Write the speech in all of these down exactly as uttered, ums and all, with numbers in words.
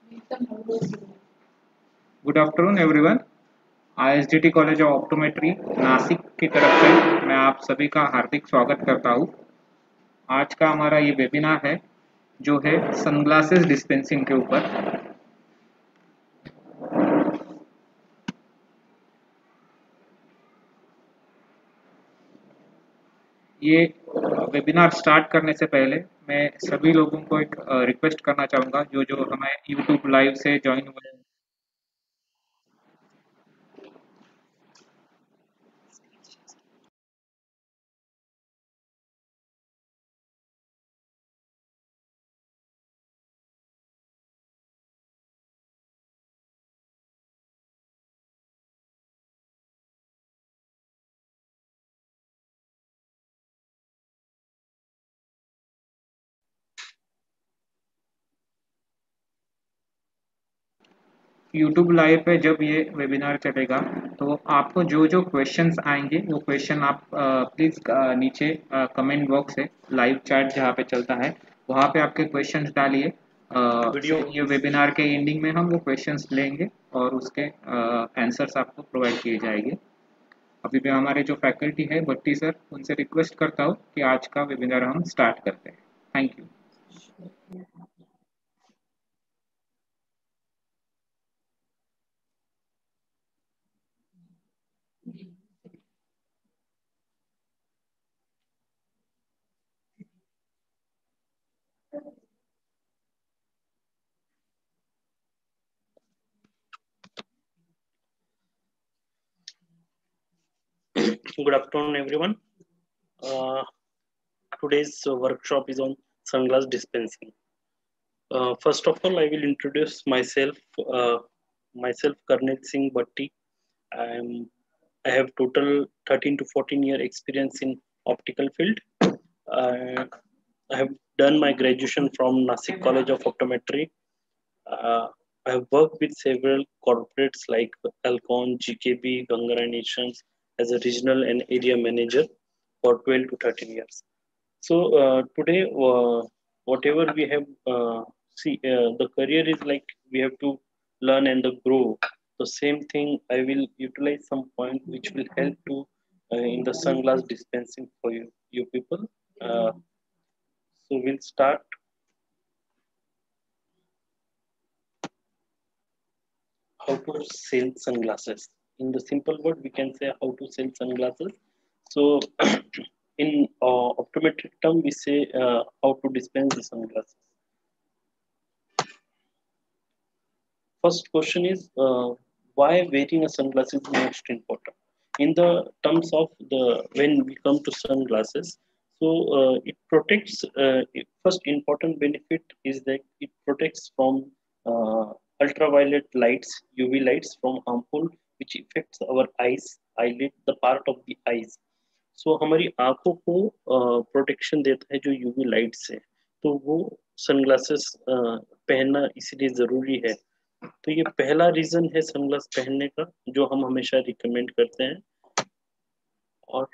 Good afternoon everyone. ISDT college of optometry Nashik की तरफ से मैं आप सभी का हार्दिक स्वागत करता हूँ। आज का हमारा ये वेबिनार है जो है सनग्लासेस डिस्पेंसिंग के ऊपर। ये वेबिनार स्टार्ट करने से पहले मैं सभी लोगों को एक रिक्वेस्ट करना चाहूँगा जो जो हमें यूट्यूब लाइव से ज्वाइन हुए। यूट्यूब लाइव पे जब ये वेबिनार चलेगा तो आपको जो जो क्वेश्चंस आएंगे वो क्वेश्चन आप प्लीज़ नीचे कमेंट बॉक्स है, लाइव चैट जहाँ पे चलता है वहाँ पे आपके क्वेश्चंस डालिए। वीडियो ये वेबिनार के एंडिंग में हम वो क्वेश्चंस लेंगे और उसके आंसर्स आपको प्रोवाइड किए जाएंगे। अभी भी हमारे जो फैकल्टी है भट्टी सर, उनसे रिक्वेस्ट करता हूँ कि आज का वेबिनार हम स्टार्ट करते हैं। Thank you. Good afternoon, everyone. Uh, today's uh, workshop is on sunglass dispensing. Uh, first of all, I will introduce myself. Uh, myself, Karnit Singh Bhatti. I am. I have total thirteen to fourteen year experience in optical field. Uh, I have done my graduation from Nasik College of Optometry. Uh, I have worked with several corporates like Alcon, G K B, Gangara Nations as a regional and area manager for twelve to thirteen years. So uh, today, uh, whatever we have, uh, see, uh, the career is like we have to learn and grow. The same thing, I will utilize some point which will help to uh, in the sunglass dispensing for you, you people. Uh, so we'll start. How to sell sunglasses. In the simple word, we can say how to sell sunglasses. So in uh, optometric term, we say uh, how to dispense the sunglasses. First question is uh, why wearing a sunglasses is most important. In the terms of the when we come to sunglasses, so uh, it protects. Uh, it, first important benefit is that it protects from uh, ultraviolet lights, U V lights from harmful, which affects our eyes, eyelid, the part of the eyes. So so, हमारी आंखों को protection देता है जो UV light से, तो वो sunglasses पहनना इसलिए जरूरी है। तो ये पहला रीजन है सनग्लास पहनने का जो हम हमेशा रिकमेंड करते हैं। और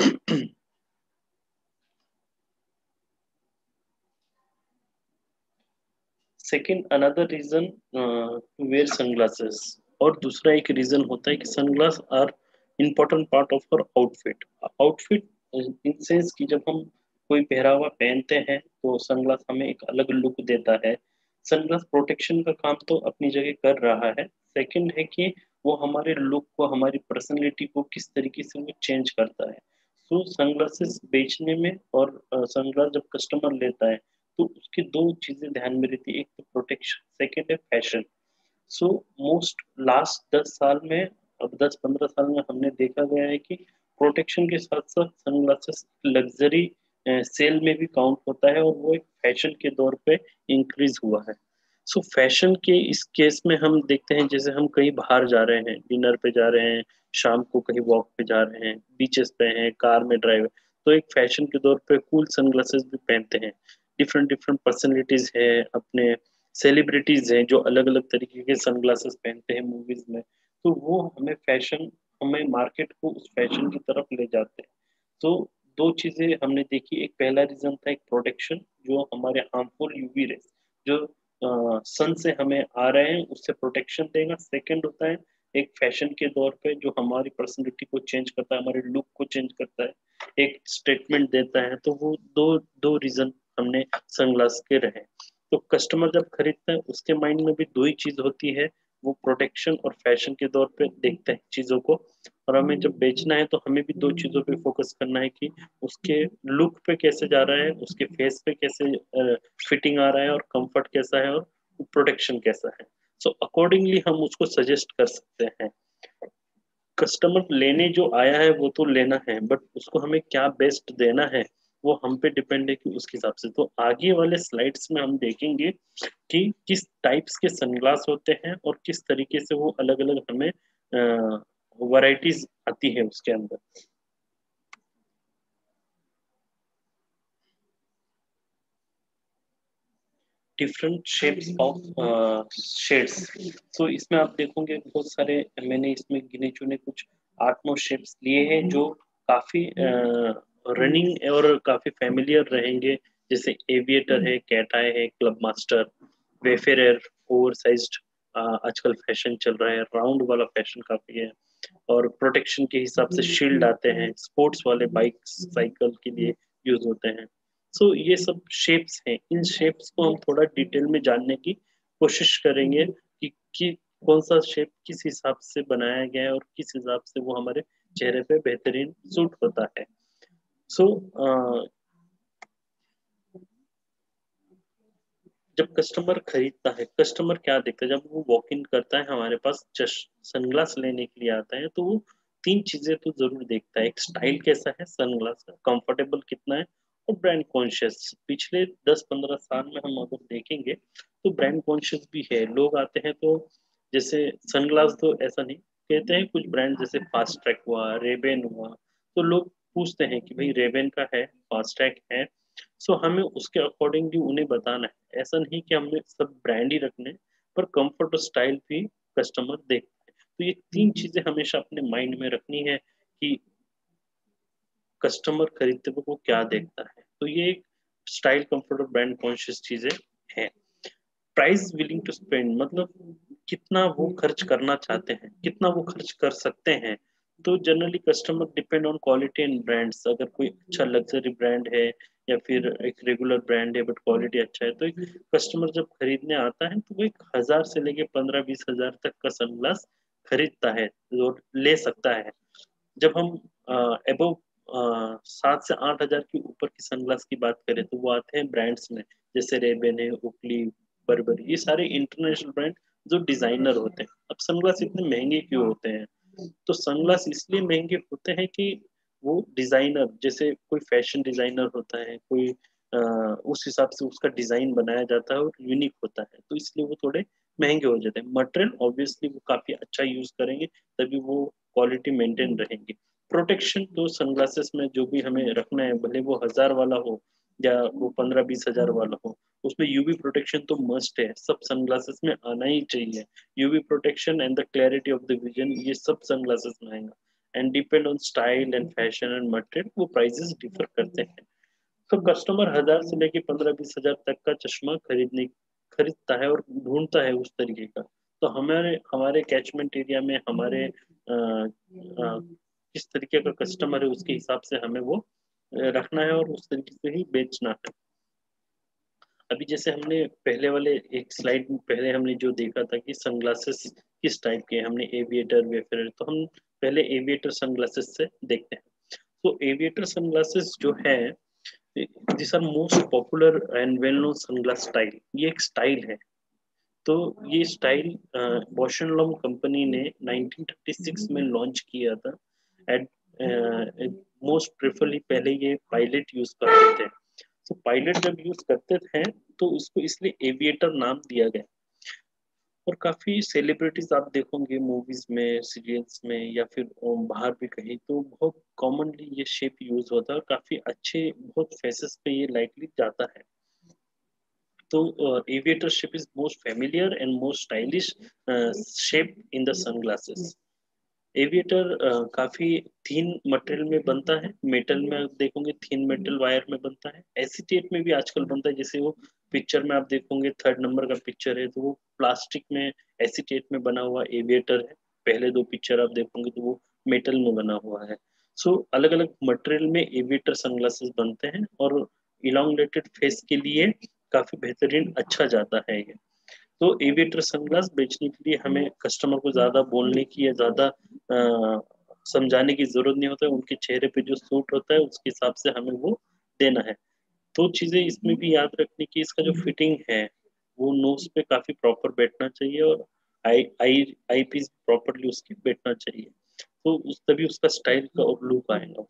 second another reason to wear sunglasses, और दूसरा एक रीजन होता है कि sunglass are important part of our outfit. Outfit in sense कि जब हम कोई पहरावा पहनते हैं तो सनग्लास हमें एक अलग लुक देता है। सनग्लास प्रोटेक्शन का काम तो अपनी जगह कर रहा है। सेकंड है कि वो हमारे लुक को, हमारी पर्सनैलिटी को किस तरीके से वो चेंज करता है। सो सनग्लासेस बेचने में और सनग्लास जब कस्टमर लेता है तो उसकी दो चीजें ध्यान में रहती है, एक तो प्रोटेक्शन, सेकंड है फैशन। सो मोस्ट लास्ट दस साल में, अब दस पंद्रह साल में हमने देखा गया है कि प्रोटेक्शन के साथ साथ सनग्लासेस लग्जरी सेल में भी काउंट होता है और वो एक फैशन के दौर पे इंक्रीज हुआ है। सो so, फैशन के इस केस में हम देखते हैं जैसे हम कहीं बाहर जा रहे हैं, डिनर पे जा रहे हैं, शाम को कहीं वॉक पे जा रहे हैं, बीचेस पे हैं, कार में ड्राइव, तो एक फैशन के दौर पे कूल सनग्लासेस भी पहनते हैं। डिफरेंट डिफरेंट पर्सनैलिटीज है, अपने सेलिब्रिटीज हैं जो अलग अलग तरीके के सनग्लासेस पहनते हैं मूवीज में, तो वो हमें फैशन, हमें मार्केट को उस फैशन की तरफ ले जाते हैं। तो दो चीजें हमने देखी, एक पहला रीजन था एक प्रोटेक्शन जो हमारे हार्मफुल यूवी रेस जो सन से हमें आ रहे हैं उससे प्रोटेक्शन देगा। सेकंड होता है एक फैशन के दौर पे जो हमारी पर्सनैलिटी को चेंज करता है, हमारे लुक को चेंज करता है, एक स्टेटमेंट देता है। तो वो दो दो रीजन हमने सनग्लास के रहे। तो कस्टमर जब खरीदता है उसके माइंड में भी दो ही चीज होती है, वो प्रोटेक्शन और फैशन के दौर पे देखते हैं चीजों को। और हमें जब बेचना है तो हमें भी दो चीजों पे फोकस करना है कि उसके लुक पे कैसे जा रहा है, उसके फेस पे कैसे फिटिंग आ रहा है, और कंफर्ट कैसा है, और प्रोटेक्शन कैसा है। सो so, अकॉर्डिंगली हम उसको सजेस्ट कर सकते हैं। कस्टमर लेने जो आया है वो तो लेना है, बट उसको हमें क्या बेस्ट देना है वो हम पे डिपेंड है कि उसके हिसाब से। तो आगे वाले स्लाइड्स में हम देखेंगे कि किस टाइप्स के सनग्लास होते हैं और किस तरीके से वो अलग अलग हमें वैरायटीज आती है उसके अंदर। Different shapes of shades. तो इसमें आप देखोगे बहुत सारे, मैंने इसमें गिने चुने कुछ आठ नौ शेप्स लिए हैं जो काफी रनिंग और काफी फेमिलियर रहेंगे। जैसे एविएटर है, कैट आई है, club master, wayfarer, over sized, आजकल फैशन चल रहा है, राउंड वाला फैशन काफी है। और प्रोटेक्शन के हिसाब से शील्ड आते हैं, स्पोर्ट्स वाले बाइक साइकिल के लिए यूज होते हैं। सो so, ये सब शेप्स हैं। इन शेप्स को हम थोड़ा डिटेल में जानने की कोशिश करेंगे कि, कि कौन सा शेप किस हिसाब से बनाया गया है और किस हिसाब से वो हमारे चेहरे पे बेहतरीन सूट होता है। सो so, जब कस्टमर खरीदता है, कस्टमर क्या देखता है जब वो वॉक इन करता है हमारे पास चश सनग्लास लेने के लिए आता है, तो वो तीन चीजें तो जरूर देखता है। एक स्टाइल कैसा है सनग्लास का, कंफर्टेबल कितना है, और ब्रांड कॉन्शियस। पिछले दस पंद्रह साल में हम अगर देखेंगे तो ब्रांड कॉन्शियस भी है। लोग आते हैं तो जैसे सनग्लास तो ऐसा नहीं कहते हैं, कुछ ब्रांड जैसे फास्ट ट्रैक हुआ, रेबेन हुआ, तो लोग पूछते हैं कि भाई रेबेन का है, फास्ट ट्रैक है। सो so, हमें उसके अकॉर्डिंगली उन्हें बताना है। ऐसा नहीं कि हमने सब ब्रांड ही रखने, पर कंफर्ट और स्टाइल भी कस्टमर देखता है। तो ये तीन चीजें हमेशा अपने माइंड में रखनी है कि कस्टमर खरीदते वक्त वो क्या देखता है। तो ये एक स्टाइल, कंफर्ट और ब्रांड कॉन्शियस चीजें हैं। प्राइस विलिंग टू स्पेंड मतलब कितना वो खर्च करना चाहते हैं, कितना वो खर्च कर सकते हैं। तो generally customer depend on quality and brands. अगर कोई अच्छा लग्जरी ब्रांड है या फिर एक रेगुलर ब्रांड है बट क्वालिटी अच्छा है, तो एक कस्टमर जब खरीदने आता है तो वो एक हजार से लेके पंद्रह बीस हजार तक का सनग्लास खरीदता है और ले सकता है। जब हम अबव सात से आठ हजार के ऊपर की सनग्लास की बात करें तो वो आते हैं ब्रांड्स में, जैसे रेबेन है, ओकली, बर्बरी, ये सारे इंटरनेशनल ब्रांड जो डिजाइनर होते हैं। अब सनग्लास इतने महंगे क्यों होते हैं? तो सनग्लास इसलिए महंगे होते हैं कि वो डिजाइनर, जैसे कोई फैशन डिजाइनर होता है, कोई आ, उस हिसाब से उसका डिजाइन बनाया जाता है और यूनिक होता है, तो इसलिए वो थोड़े महंगे हो जाते हैं। मटेरियल ऑब्वियसली वो काफी अच्छा यूज करेंगे तभी वो क्वालिटी मेंटेन रहेंगे। प्रोटेक्शन तो सनग्लासेस में जो भी हमें रखना है, भले वो हजार वाला हो या वो पंद्रह बीस हजार वाला हो, उसमें यूवी प्रोटेक्शन तो मस्ट है, सब सनग्लासेस में आना ही चाहिए। UV protection and the clarity of the vision, ये सब सनग्लासेस में आएगा। And depend on style and fashion and material, वो प्राइसेस डिफर करते हैं। तो कस्टमर हजार से लेके पंद्रह बीस हजार तक का चश्मा खरीदने खरीदता है और ढूंढता है उस तरीके का। तो हमारे हमारे कैचमेंट एरिया में हमारे आ, आ, किस तरीके का कस्टमर है उसके हिसाब से हमें वो रखना है और उस तरीके से ही बेचना है। अभी जैसे हमने पहले वाले एक स्लाइड में पहले हमने जो देखा था कि सनग्लासेस किस टाइप के, हमने एविएटर वेफेयर, तो हम पहले एविएटर सनग्लासेस से देखते हैं। तो एविएटर सनग्लासेस जो है, this are most popular and well known sunglass style. ये एक स्टाइल है। तो ये style Bausch and Lomb company ने नाइनटीन थर्टी सिक्स में लॉन्च किया था। एट मोस्ट प्रेफरली पहले ये पायलट यूज करते थे। तो पायलट जब यूज करते थे तो इसको इसलिए एविएटर नाम दिया गया। और काफी सेलिब्रिटीज आप देखोगे मूवीज में, सीरियल्स में, या फिर बाहर भी कहीं, तो बहुत कॉमनली ये शेप यूज होता है और काफी अच्छे बहुत फेसेस पे ये लाइटली जाता है। तो aviator shape is most familiar and most stylish shape in the sunglasses. Aviator काफी थीन मटेरियल में बनता है, मेटल में आप देखोगे थीन मेटल वायर में बनता है, एसीटेट में भी आजकल बनता है। जैसे वो पिक्चर में आप देखोगे थर्ड नंबर का पिक्चर है तो वो प्लास्टिक में एसीटेट में बना हुआ एविएटर है। पहले दो पिक्चर आप देखोगे तो वो मेटल में बना हुआ है। सो so, अलग अलग मटेरियल में एविएटर सनग्लासेस बनते हैं और इलांगेटेड फेस के लिए काफी बेहतरीन अच्छा जाता है ये। तो एविएटर सनग्लास बेचने के लिए हमें कस्टमर को ज्यादा बोलने की या ज्यादा अ, समझाने की जरूरत नहीं होता है, उनके चेहरे पे जो सूट होता है उसके हिसाब से हमें वो देना है। तो चीजें इसमें भी याद रखने की, इसका जो फिटिंग है वो नोज पे काफी प्रॉपर बैठना चाहिए और आई आई आई पीस प्रॉपरली उसकी बैठना चाहिए, तो उस तभी उसका स्टाइल का और लुक आएगा।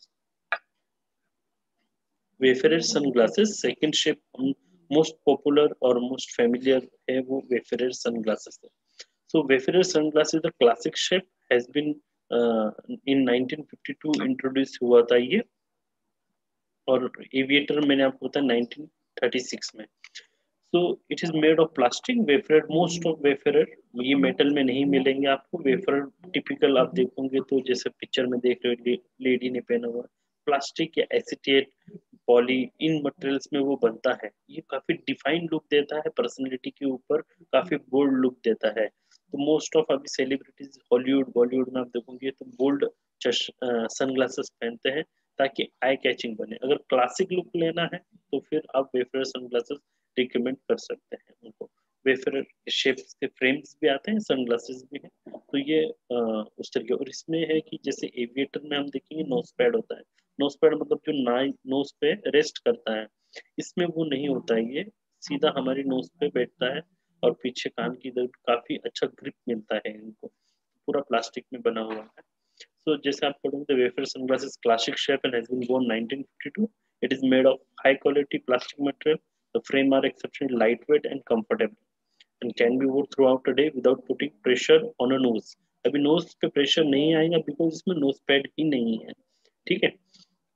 Wayfarer sunglasses second shape most popular और मोस्ट फेमिलियर है वो वेफरेर सनग्लासेस है। So Wayfarer sunglasses the classic shape has been uh, in nineteen fifty two introduce हुआ था ये, और एविएटर मैंने आपको बताया नाइनटीन थर्टी सिक्स में। So it is made of plastic wayfarer, most of wayfarer ये मेटल में नहीं मिलेंगे आपको। वेफर टिपिकल आप देखोगे तो जैसे पिक्चर में देख रहे हो ले, लेडी ने पहना हुआ प्लास्टिक या एसिटेट पॉली इन मटेरियल्स में वो बनता है। ये काफी डिफाइंड लुक देता है, पर्सनैलिटी के ऊपर काफी बोल्ड लुक देता है। तो मोस्ट ऑफ अभी सेलिब्रिटीज हॉलीवुड बॉलीवुड में आप देखोगे तो बोल्ड सनग्लासेस पहनते हैं ताकि आई कैचिंग बने। अगर क्लासिक लुक लेना है तो फिर आप वेफर सनग्लासेस रिकमेंड कर सकते हैं उनको। वेफर शेप्स के फ्रेम्स भी आते हैं, सनग्लासेस भी हैं, तो ये आ, उस तरीके। और इसमें है कि जैसे एविएटर में हम देखेंगे नोज पैड होता है, नोज पैड मतलब जो नाई नोज पे रेस्ट करता है, इसमें वो नहीं होता है, ये सीधा हमारी नोज पे बैठता है और पीछे कान की इधर काफी अच्छा ग्रिप मिलता है इनको, पूरा प्लास्टिक में बना हुआ है। So जैसे आप पढ़ोगे the wafer sunglasses classic shape and has been born nineteen fifty two. It is made of high quality plastic material. The frame are exceptionally lightweight and comfortable and can be worn throughout the day without putting pressure on a nose. अभी nose पे pressure नहीं आएगा because इसमें knows pad ही नहीं है, ठीक है।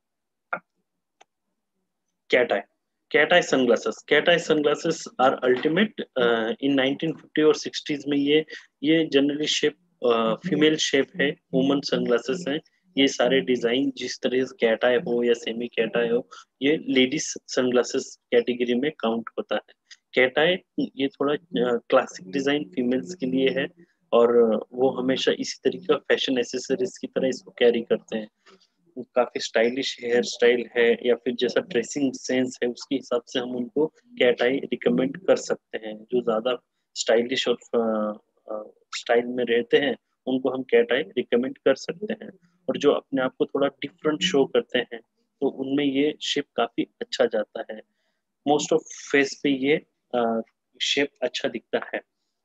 Cat eye cat eye sunglasses cat eye sunglasses are ultimate in nineteen fifty और सिक्सटीज में। ये ये जनरली शेप फीमेल शेप है, वुमन सनग्लासेस हैं। ये सारे डिजाइन जिस तरह से कैट आई हो या सेमी कैट आई हो, ये लेडीज सनग्लासेस कैटेगरी में काउंट होता है। कैट आई ये थोड़ा क्लासिक डिजाइन फीमेल्स के लिए है और वो हमेशा इसी तरीके का फैशन एसेसरीज की तरह इसको कैरी करते हैं। काफी स्टाइलिश हेयर स्टाइल है या फिर जैसा ड्रेसिंग सेंस है उसके हिसाब से हम उनको कैट आई रिकमेंड कर सकते हैं। जो ज्यादा स्टाइलिश और स्टाइल में रहते हैं उनको हम कैट आई रिकमेंड कर सकते हैं, और जो अपने आप को थोड़ा डिफरेंट शो करते हैं तो उनमें ये शेप काफी अच्छा जाता है। मोस्ट ऑफ फेस पे ये शेप अच्छा दिखता है,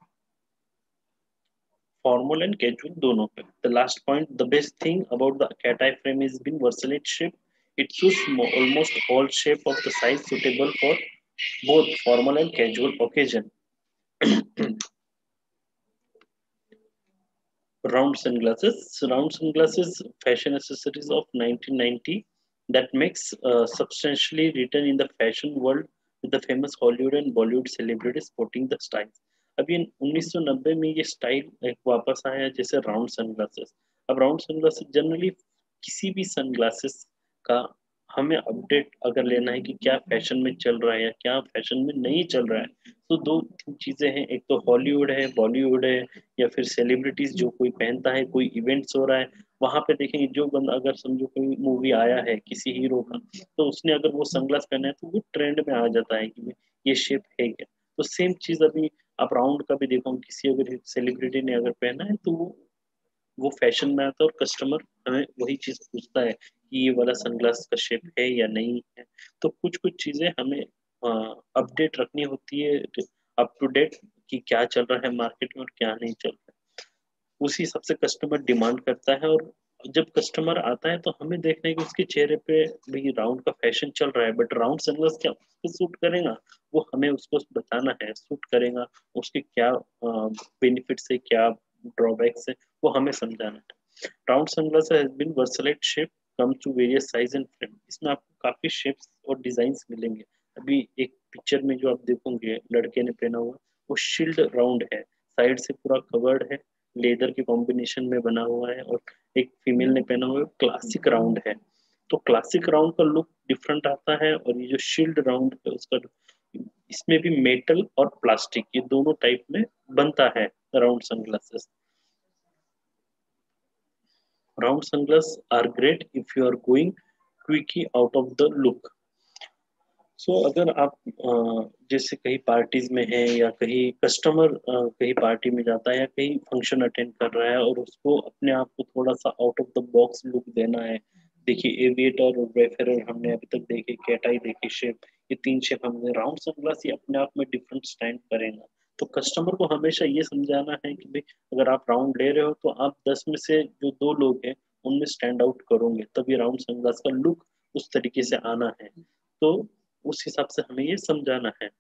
फॉर्मल एंड कैजुअल दोनों पे। The last point, the best thing about the cat eye frame is been versatile shape. It suits almost all shape of the size suitable for both formal and casual occasion. Round sunglasses. Round sunglasses, fashion accessories of nineteen ninety that makes uh, substantially written in the fashion world with the famous Hollywood and Bollywood celebrities sporting the styles. अब ये उन्नीस सौ नब्बे में ये style एक वापस आया जैसे राउंड सनग्लासेस। अब राउंड सनग्लासेस जनरली किसी भी सनग्लासेस का हमें अपडेट अगर लेना है कि क्या फैशन में चल रहा है या क्या फैशन में नहीं चल रहा है, तो दो तीन चीजें हैं। एक तो हॉलीवुड है, बॉलीवुड है, या फिर सेलिब्रिटीज जो कोई पहनता है, कोई इवेंट्स हो रहा है वहां पे देखेंगे। जो बंदा अगर समझो कोई मूवी आया है किसी हीरो का, तो उसने अगर वो सनग्लास पहना है तो वो ट्रेंड में आ जाता है कि ये शेप है क्या। तो सेम चीज अभी आप राउंड का भी देखो, किसी अगर सेलिब्रिटी ने अगर पहना है तो वो वो फैशन में आता है और कस्टमर हमें वही चीज पूछता है कि ये वाला सनग्लास का शेप है या नहीं है। तो कुछ कुछ चीजें हमें अपडेट रखनी होती है, अप टू डेट, कि क्या चल रहा है मार्केट में और क्या नहीं चल रहा है। उसी हिसाब से कस्टमर डिमांड करता है, और जब कस्टमर आता है तो हमें देखना है कि उसके चेहरे पे भाई राउंड का फैशन चल रहा है, बट राउंड सनग्लास क्या उसको सूट करेगा, वो हमें उसको बताना है। सूट करेगा, उसके क्या बेनिफिट्स है, क्या ड्रॉबैक्स है, वो हमें समझाना है। Round sunglass has been versatile shape come to various size and frame. इसमें आपको काफी शेप्स और डिजाइन मिलेंगे। अभी एक पिक्चर में जो आप देखोगे लड़के ने पहना हुआ वो शील्ड राउंड है, साइड से पूरा कवर्ड है, लेदर के कॉम्बिनेशन में बना हुआ है और एक फीमेल ने पहना हुआ है, क्लासिक राउंड है। तो क्लासिक राउंड का लुक डिफरेंट आता है, और ये जो शील्ड राउंड है उसका, इसमें भी मेटल और प्लास्टिक ये दोनों टाइप में बनता है round sunglasses. Round sunglass are great if you are going quickly out of the look. So so, अगर आप जैसे कहीं पार्टीज में है, या कहीं कस्टमर कहीं पार्टी में जाता है, या कहीं फंक्शन अटेंड कर रहा है, और उसको अपने आप को थोड़ा सा out of the box look देना है। देखिए एविएटर और वेफेरर हमने अभी तक देखे, कैटाई देखी शेप, ये तीन शेप हमने, राउंड सनग्लास ये अपने आप में डिफरेंट स्टैंड करेगा। तो कस्टमर को हमेशा ये समझाना है कि भाई अगर आप राउंड ले रहे हो तो आप दस में से जो दो लोग हैं उनमें स्टैंड आउट करोगे, तभी राउंड सनग्लास का लुक उस तरीके से आना है। तो उस हिसाब से हमें ये समझाना है।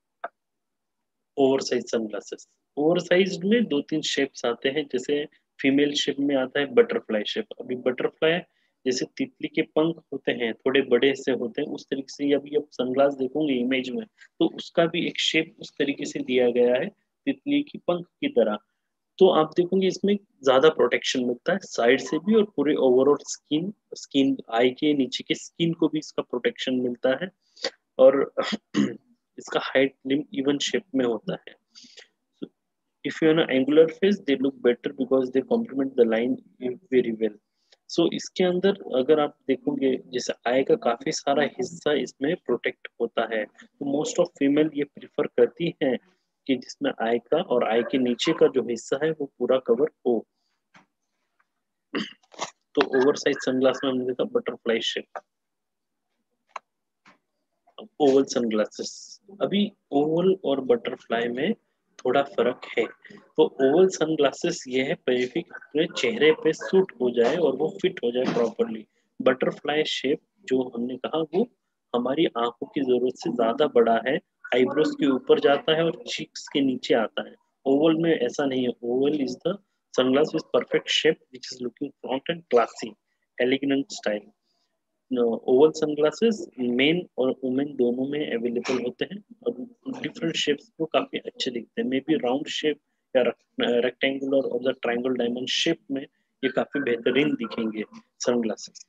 Oversize sunglasses, oversize में दो तीन शेप्स आते हैं। जैसे फीमेल शेप में आता है बटरफ्लाई शेप। अभी बटरफ्लाई जैसे तितली के पंख होते हैं, थोड़े बड़े से होते हैं, उस तरीके से अभी आप सनग्लास देखोगे इमेज में, तो उसका भी एक शेप उस तरीके से दिया गया है तितली की पंख की तरह। तो आप देखोगे इसमें ज्यादा प्रोटेक्शन मिलता है साइड से भी, और पूरे ओवरऑल स्किन स्किन आई के नीचे की स्किन को भी इसका प्रोटेक्शन मिलता है। और इसका हाइट लिम इवन शेप में होता है। If you an angular face they look better because they complement the line very well. So इसके अंदर अगर आप देखोगे, जैसे आई का काफी सारा हिस्सा इसमें प्रोटेक्ट होता है, तो मोस्ट ऑफ फीमेल ये प्रिफर करती हैं कि जिसमें आई का और आई के नीचे का जो हिस्सा है वो पूरा कवर हो। तो ओवर साइज सनग्लास में हमने देखा बटरफ्लाई शेप। ओवल सनग्लासेस, अभी ओवल और बटरफ्लाई में थोड़ा फर्क है। तो ओवल सनग्लासेस ये है पेरिफिक अपने चेहरे पे सूट हो जाए और वो फिट हो जाए प्रॉपरली। बटरफ्लाई शेप जो हमने कहा वो हमारी आंखों की जरूरत से ज्यादा बड़ा है, आईब्रोज के ऊपर जाता है और चीक्स के नीचे आता है। ओवल में ऐसा नहीं है। Oval is the sunglass with perfect shape which is looking front and classy elegant style. Oval sunglasses men और वुमेन दोनों में अवेलेबल होते हैं, और डिफरेंट शेप्स को काफी अच्छे दिखते हैं। मे बी राउंड शेप या रेक्टेंगुलर और द ट्रायंगल डायमंड शेप में ये काफी बेहतरीन दिखेंगे sunglasses.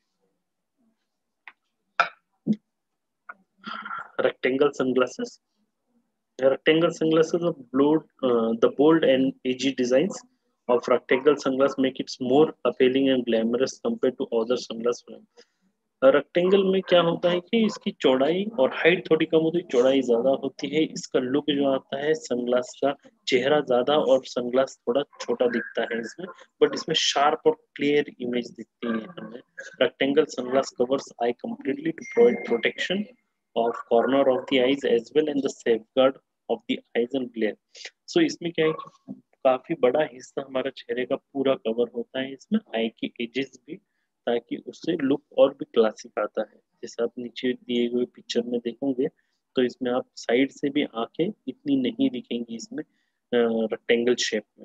Rectangle sunglasses, rectangle sunglasses of bold, uh, the bold and edgy designs of rectangle sunglasses make it more appealing and glamorous compared to other sunglasses. Rectangle में क्या होता है कि इसकी चौड़ाई और हाइट थोड़ी कम होती है, चौड़ाई ज्यादा होती है। इसका लुक जो आता है सनग्लास का, चेहरा ज्यादा और सनग्लास थोड़ा छोटा दिखता है इसमें, बट इसमें शार्प और क्लियर इमेज दिखती है हमें। Rectangle sunglass covers eye completely to provide protection of corner of the eyes as well and the safeguard of the eyes and glare. So इसमें क्या है कि काफी बड़ा हिस्सा हमारा चेहरे का पूरा कवर होता है इसमें, आई की एजेस भी, ताकि उससे लुक और भी क्लासिक आता है। जैसे आप नीचे दिए हुए पिक्चर में देखोगे तो इसमें आप साइड से भी आंखें इतनी नहीं दिखेंगी इसमें रेक्टेंगल शेप में।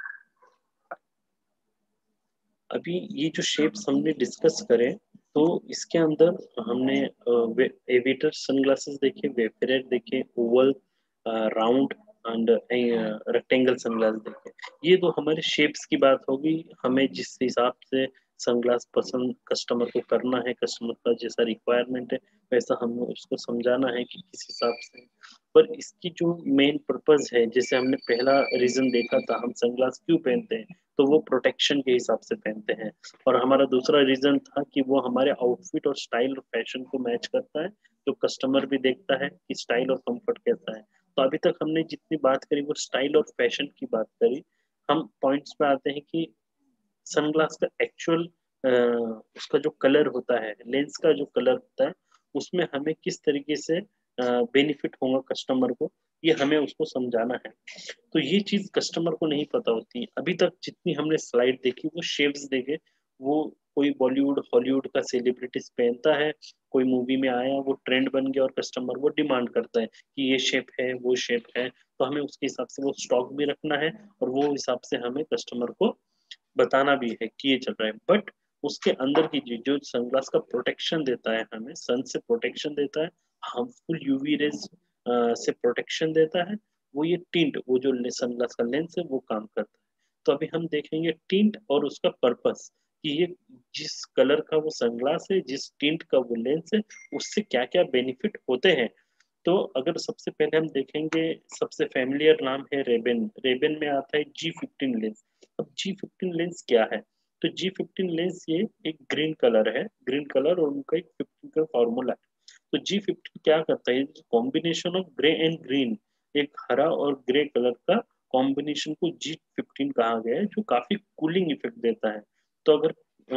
अभी ये जो शेप्स हमने डिस्कस करे, तो इसके अंदर हमने एविएटर सनग्लासेस देखे, वेफेरर देखे, oval, round and rectangle sunglass देखे। ये तो हमारे शेप्स की बात होगी। हमें जिस हिसाब से सनग्लास पसंद कस्टमर को करना है, कस्टमर का जैसा रिक्वायरमेंट है वैसा हमें उसको समझाना है कि किस हिसाब से। पर इसकी जो मेन पर्पज है, जैसे हमने पहला रीजन देखा था हम सनग्लास क्यों पहनते हैं, तो वो प्रोटेक्शन के हिसाब से पहनते हैं। और हमारा दूसरा रीजन था कि वो हमारे आउटफिट और स्टाइल और फैशन को मैच करता है, जो कस्टमर भी देखता है कि स्टाइल और कंफर्ट कैसा है। तो अभी तक हमने जितनी बात करी वो स्टाइल और फैशन की बात करी। हम पॉइंट्स पे आते हैं कि सनग्लास का एक्चुअल उसका जो कलर होता है, लेंस का जो कलर होता है, उसमें हमें किस तरीके से बेनिफिट होगा कस्टमर को, ये हमें उसको समझाना है। तो ये चीज कस्टमर को नहीं पता होती। अभी तक जितनी हमने स्लाइड देखी वो शेप्स देखे, वो कोई बॉलीवुड हॉलीवुड का सेलिब्रिटीज पहनता है, कोई मूवी में आया वो ट्रेंड बन गया और कस्टमर वो डिमांड करता है कि ये शेप है वो शेप है, तो हमें उसके हिसाब से वो स्टॉक भी रखना है और वो हिसाब से हमें कस्टमर को बताना भी है कि ये चल रहा है। बट उसके अंदर की चीज जो सनग्लास का प्रोटेक्शन देता है, हमें सन से प्रोटेक्शन देता है, हार्मफुल यूवी रेज से प्रोटेक्शन देता है, वो ये टिंट, वो जो सनग्लास का लेंस है वो काम करता है। तो अभी हम देखेंगे टिंट और उसका पर्पस, कि ये जिस कलर का वो सनग्लास है, जिस टिंट का वो लेंस है, उससे क्या क्या बेनिफिट होते हैं। तो अगर सबसे पहले हम देखेंगे, सबसे फेमिलियर नाम है रेबेन। रेबेन में आता है जी फिफ्टीन लेंस। अब जी फिफ्टीन लेंस क्या है? तो जी फिफ्टीन लेंस ये एक ग्रीन कलर है, ग्रीन कलर, और उनका एक फिफ्टीन का फॉर्मूला है। तो जी फिफ्टीन क्या करता है? Combination of grey and green, एक हरा और ग्रे कलर का कॉम्बिनेशन को जी फिफ्टीन कहा गया है, जो काफी कूलिंग इफेक्ट देता है। तो अगर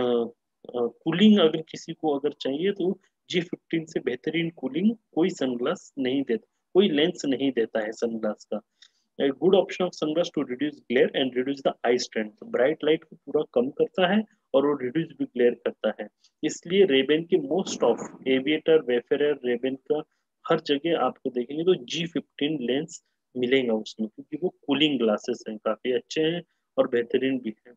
कूलिंग अगर किसी को अगर चाहिए, तो जी फिफ्टीन से बेहतरीन कूलिंग कोई सनग्लास नहीं देता, कोई लेंस नहीं देता है सनग्लास का। A good option of sunglass to reduce glare and reduce the eye strain। तो ब्राइट लाइट को पूरा कम करता है और वो रिड्यूस भी ग्लेयर करता है। इसलिए रेबेन के most of aviator, wayfarer, Ray-Ban का हर जगह आपको देखेंगे तो जी फिफ्टीन लेंस मिलेगा उसमें, क्योंकि वो कूलिंग ग्लासेस हैं, काफी अच्छे हैं और बेहतरीन भी है।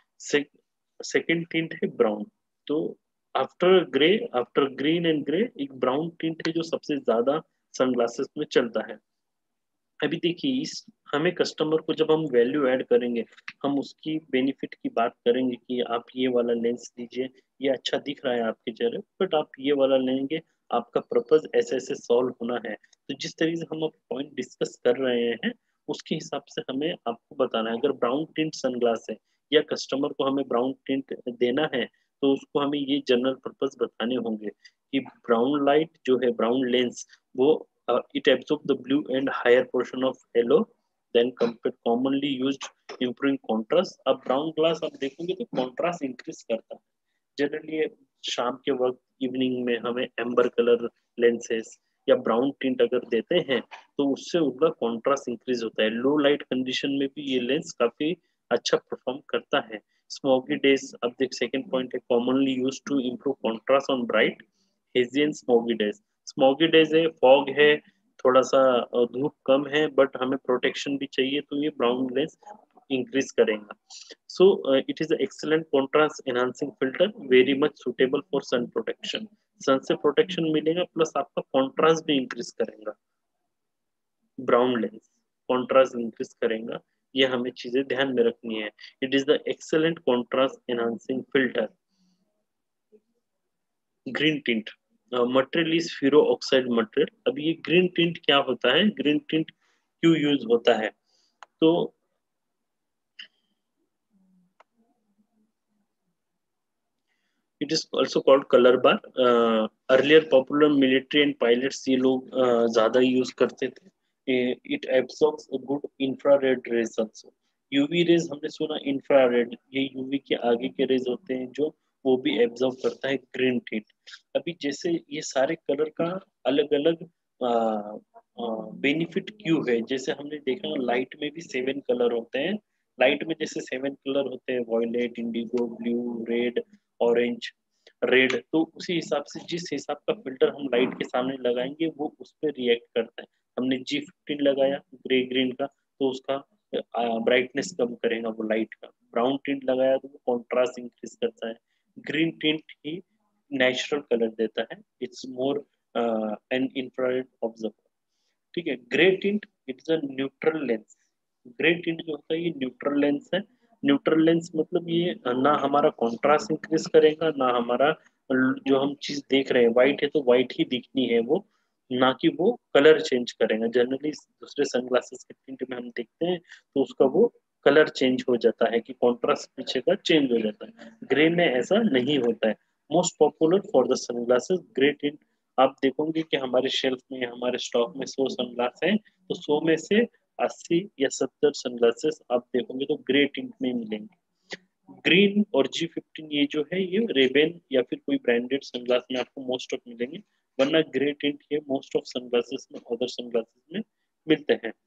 सेकेंड टिंट है ब्राउन। तो after grey, after green and grey, एक ब्राउन टिंट है जो सबसे ज्यादा सनग्लासेस में चलता है। अभी देखिए, इस हमें कस्टमर को जब हम वैल्यू ऐड करेंगे, हम उसकी बेनिफिट की बात करेंगे कि आप ये वाला लेंस लीजिए, ये अच्छा दिख रहा है आपके चेहरे, बट आप ये वाला लेंगे, आपका पर्पज ऐसे ऐसे सॉल्व होना है। तो जिस तरीके से हम अब पॉइंट डिस्कस कर रहे हैं, उसके हिसाब से हमें आपको बताना है। अगर ब्राउन टिंट सनग्लास है या कस्टमर को हमें ब्राउन टिंट देना है, तो उसको हमें ये जनरल पर्पज बताने होंगे कि ब्राउन लाइट जो है, ब्राउन लेंस, वो uh, it absorbs the blue and higher portion of yellow than compared commonly used, improving contrast। अब ब्राउन ग्लास आप देखोगे तो कॉन्ट्रास्ट इंक्रीज करता है। जनरली शाम के वक्त, इवनिंग में हमें एम्बर कलर लेंसेस या ब्राउन टिंट अगर देते हैं, तो उससे उनका कॉन्ट्रास्ट इंक्रीज होता है। लो लाइट कंडीशन में भी ये लेंस काफी अच्छा परफॉर्म करता है। स्मोकी डेज, अब देख सेकंड पॉइंट है, commonly use to improve contrast on bright hazy and smoky days. Smoky days है, फॉग है, थोड़ा सा धूप कम है, बट हमें प्रोटेक्शन भी चाहिए, तो ये ब्राउन लेंस इंक्रीज करेगा। So it is excellent contrast enhancing filter, very much suitable for sun protection. Sun से प्रोटेक्शन मिलेगा, प्लस आपका कॉन्ट्रास्ट भी इंक्रीज करेगा। ब्राउन लेंस कॉन्ट्रास्ट इंक्रीज करेगा, ये हमें चीजें ध्यान में रखनी है। It is the excellent contrast enhancing filter. Green tint material is ferro oxide material. अब ये ग्रीन टिंट क्या होता है, ग्रीन टिंट क्यों यूज होता है? तो it is also called colour bar. Earlier popular military and pilots ये लोग uh, ज्यादा यूज करते थे। It absorbs good infrared rays also. UV rays हमने सुना, इंफ्रारेड ये यूवी के आगे के रेज होते हैं, जो वो भी एब्जॉर्ब करता है ग्रीन टिंट। अभी जैसे ये सारे कलर का अलग अलग बेनिफिट क्यों है, जैसे हमने देखा लाइट में भी सेवन कलर होते हैं। लाइट में जैसे सेवन कलर होते हैं, violet, indigo, blue, red, orange, red, तो उसी हिसाब से जिस हिसाब का फिल्टर हम लाइट के सामने लगाएंगे, वो उस पर रिएक्ट करता है। हमने जी फिफ्टीन लगाया ग्रे ग्रीन का, तो उसका ब्राइटनेस कम करेगा वो लाइट का। ब्राउन टिंट लगाया तो वो कॉन्ट्रास्ट इंक्रीज करता है। ग्रीन टिंट ही नेचुरल कलर देता है, it's more an infrared observer. ठीक है। Grey tint it's a neutral lens. Grey tint जो होता है ये न्यूट्रल लेंस है। न्यूट्रल लेंस मतलब ये ना हमारा कॉन्ट्रास्ट इंक्रीज करेगा, ना हमारा जो हम चीज देख रहे हैं व्हाइट है तो व्हाइट ही दिखनी है वो, ना कि वो कलर चेंज करेगा। जनरली दूसरे सनग्लासेस के टिंट में हम देखते हैं तो उसका वो कलर चेंज हो जाता है, कि कॉन्ट्रास्ट पीछे का चेंज हो जाता है। ग्रे में ऐसा नहीं होता है। Most popular for the sunglasses grey tint. आप देखोगे कि हमारे शेल्फ में, हमारे स्टॉक में सौ सनग्लास हैं, तो सौ में से अस्सी या सत्तर सनग्लासेस आप देखोगे तो ग्रे टिंट में मिलेंगे। ग्रीन और जी फिफ्टीन ये जो है, ये रेबेन या फिर कोई ब्रांडेड सनग्लास में आपको मोस्ट ऑफ मिलेंगे, वरना ग्रे टिंट ये मोस्ट ऑफ सनग्लासेस में, अदर सनग्लासेस में मिलते हैं।